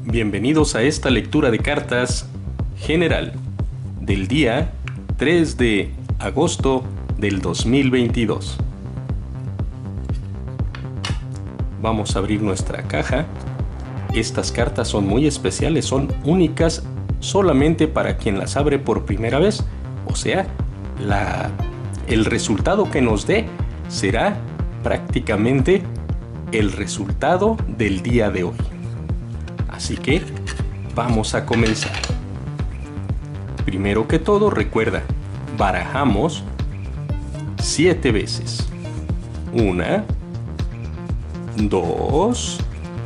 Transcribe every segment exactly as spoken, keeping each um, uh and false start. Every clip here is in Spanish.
Bienvenidos a esta lectura de cartas general del día tres de agosto del dos mil veintidós. Vamos a abrir nuestra caja. Estas cartas son muy especiales, son únicas solamente para quien las abre por primera vez. O sea, la, el resultado que nos dé será prácticamente el resultado del día de hoy. Así que vamos a comenzar. Primero que todo, recuerda, barajamos siete veces. Una, dos.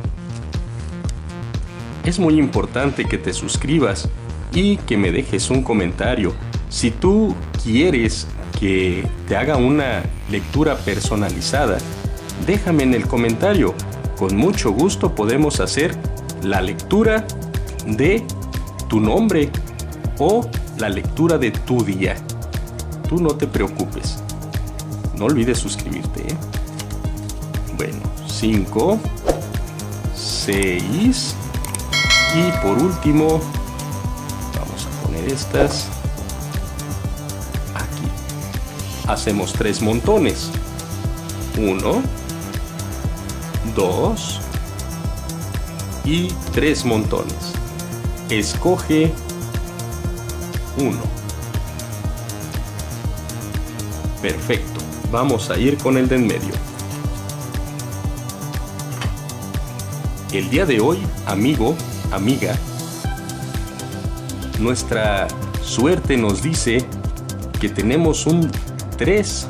Es muy importante que te suscribas y que me dejes un comentario. Si tú quieres que te haga una lectura personalizada, déjame en el comentario. Con mucho gusto podemos hacer la lectura de tu nombre o la lectura de tu día. Tú no te preocupes. No olvides suscribirte, ¿eh? Bueno, cinco, seis y por último vamos a poner estas aquí. Hacemos tres montones. Uno, dos y tres montones. Escoge uno. Perfecto. Vamos a ir con el de en medio. El día de hoy, amigo, amiga, nuestra suerte nos dice que tenemos un tres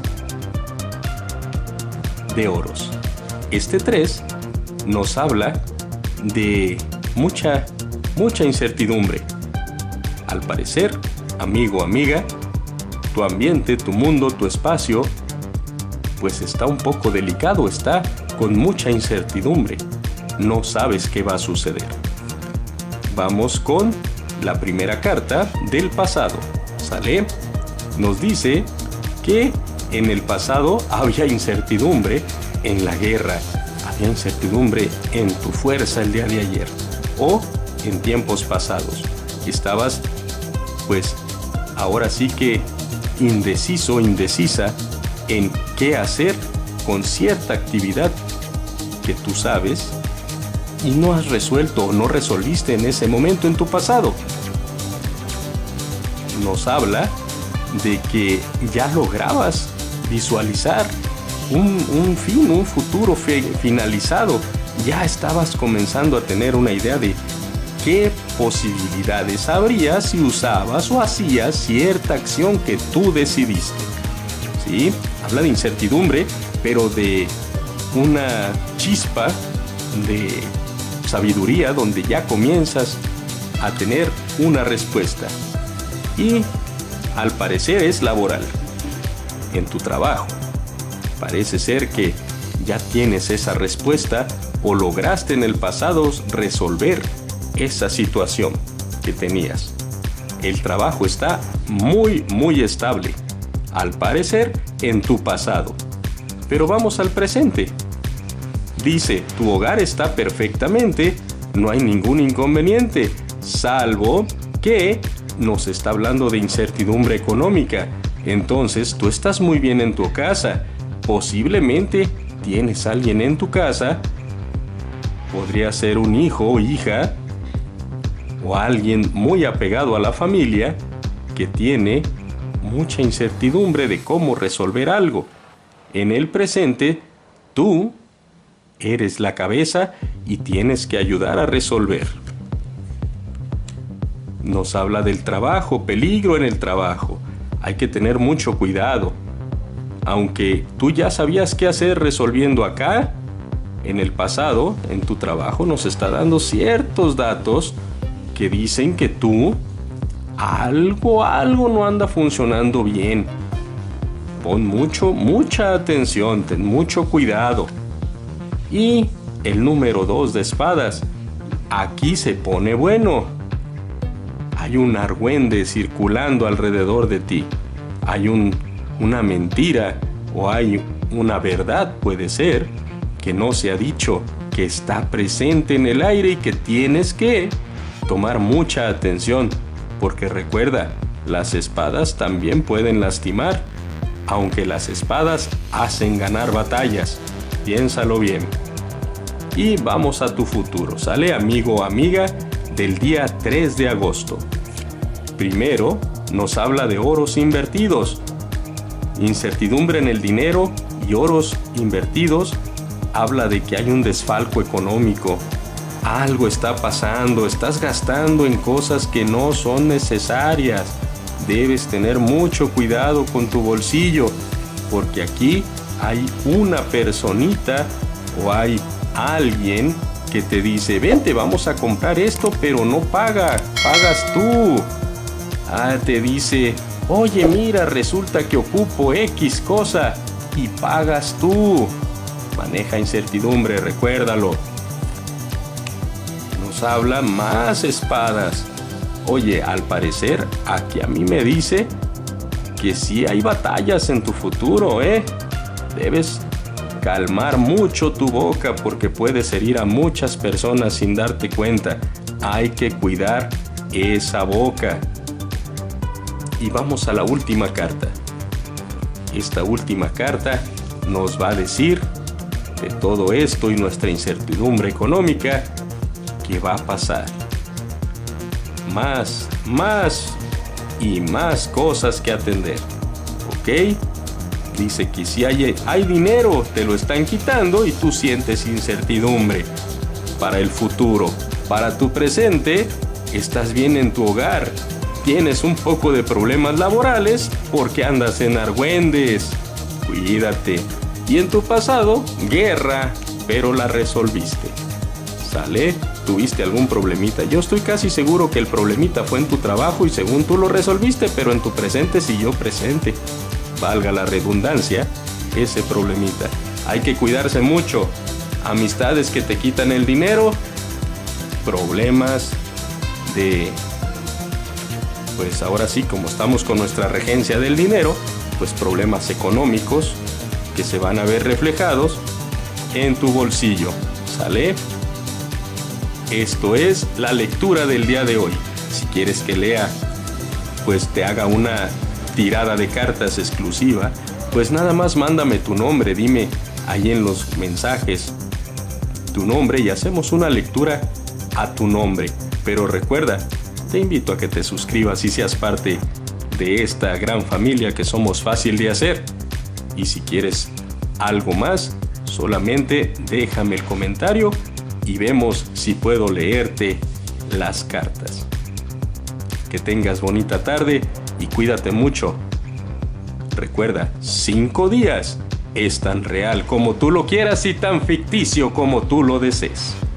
de oros. Este tres nos habla de mucha, mucha incertidumbre. Al parecer, amigo, amiga, tu ambiente, tu mundo, tu espacio, pues está un poco delicado, está con mucha incertidumbre. No sabes qué va a suceder. Vamos con la primera carta del pasado. ¿Sale? Nos dice que en el pasado había incertidumbre en la guerra. Había incertidumbre en tu fuerza el día de ayer o en tiempos pasados. Estabas, pues, ahora sí que indeciso, indecisa en qué hacer con cierta actividad que tú sabes y no has resuelto o no resolviste en ese momento en tu pasado. Nos habla de que ya lograbas visualizar Un, un fin, un futuro fe, finalizado. Ya estabas comenzando a tener una idea de qué posibilidades habría si usabas o hacías cierta acción que tú decidiste. ¿Sí? Habla de incertidumbre, pero de una chispa de sabiduría donde ya comienzas a tener una respuesta. Y al parecer es laboral, en tu trabajo. Parece ser que ya tienes esa respuesta o lograste en el pasado resolver esa situación que tenías. El trabajo está muy, muy estable, al parecer en tu pasado. Pero vamos al presente. Dice, tu hogar está perfectamente, no hay ningún inconveniente, salvo que nos está hablando de incertidumbre económica. Entonces, tú estás muy bien en tu casa. Posiblemente tienes a alguien en tu casa, podría ser un hijo o hija, o alguien muy apegado a la familia que tiene mucha incertidumbre de cómo resolver algo. En el presente, tú eres la cabeza y tienes que ayudar a resolver. Nos habla del trabajo, peligro en el trabajo. Hay que tener mucho cuidado. Aunque tú ya sabías qué hacer resolviendo acá, en el pasado, en tu trabajo, nos está dando ciertos datos que dicen que tú, algo, algo no anda funcionando bien. Pon mucho, mucha atención, ten mucho cuidado. Y el número dos de espadas, aquí se pone bueno. Hay un argüende circulando alrededor de ti. Hay un una mentira o hay una verdad, puede ser, que no se ha dicho que está presente en el aire y que tienes que tomar mucha atención, porque recuerda, las espadas también pueden lastimar, aunque las espadas hacen ganar batallas. Piénsalo bien. Y vamos a tu futuro, ¿sale, amigo o amiga del día tres de agosto? Primero, nos habla de oros invertidos. Incertidumbre en el dinero y oros invertidos habla de que hay un desfalco económico. Algo está pasando, estás gastando en cosas que no son necesarias. Debes tener mucho cuidado con tu bolsillo, porque aquí hay una personita o hay alguien que te dice, vente, vamos a comprar esto, pero no paga, pagas tú. Ah, te dice, oye, mira, resulta que ocupo X cosa y pagas tú. Maneja incertidumbre, recuérdalo. Nos habla más espadas. Oye, al parecer, aquí a mí me dice que sí hay batallas en tu futuro, ¿eh? Debes calmar mucho tu boca porque puedes herir a muchas personas sin darte cuenta. Hay que cuidar esa boca. Y vamos a la última carta. Esta última carta nos va a decir de todo esto y nuestra incertidumbre económica que va a pasar. Más, más y más cosas que atender. ¿Ok? Dice que si hay, hay dinero, te lo están quitando y tú sientes incertidumbre. Para el futuro, para tu presente, estás bien en tu hogar. Tienes un poco de problemas laborales porque andas en argüendes. Cuídate. Y en tu pasado, guerra, pero la resolviste. ¿Sale? ¿Tuviste algún problemita? Yo estoy casi seguro que el problemita fue en tu trabajo y según tú lo resolviste, pero en tu presente siguió presente. Valga la redundancia, ese problemita. Hay que cuidarse mucho. Amistades que te quitan el dinero, problemas de... Pues ahora sí, como estamos con nuestra regencia del dinero, pues problemas económicos que se van a ver reflejados en tu bolsillo. ¿Sale? Esto es la lectura del día de hoy. Si quieres que lea, pues te haga una tirada de cartas exclusiva, pues nada más mándame tu nombre, dime ahí en los mensajes tu nombre y hacemos una lectura a tu nombre. Pero recuerda, te invito a que te suscribas y seas parte de esta gran familia que somos Fácil de Hacer. Y si quieres algo más, solamente déjame el comentario y vemos si puedo leerte las cartas. Que tengas bonita tarde y cuídate mucho. Recuerda, cinco días es tan real como tú lo quieras y tan ficticio como tú lo desees.